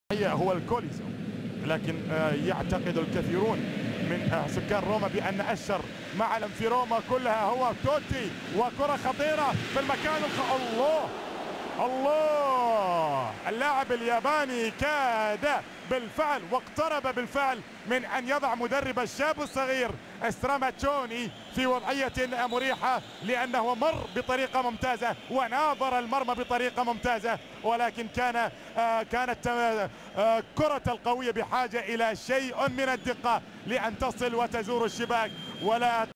هو الكوليزو، لكن يعتقد الكثيرون من سكان روما بأن أشهر معلم في روما كلها هو توتي، وكرة خطيرة في المكان الله الله، اللاعب الياباني كاد بالفعل واقترب بالفعل من أن يضع مدرب الشاب الصغير ستراماتشوني في وضعية مريحة، لأنه مر بطريقة ممتازة وناظر المرمى بطريقة ممتازة، ولكن كانت كرة القوية بحاجة إلى شيء من الدقة لأن تصل وتزور الشباك ولا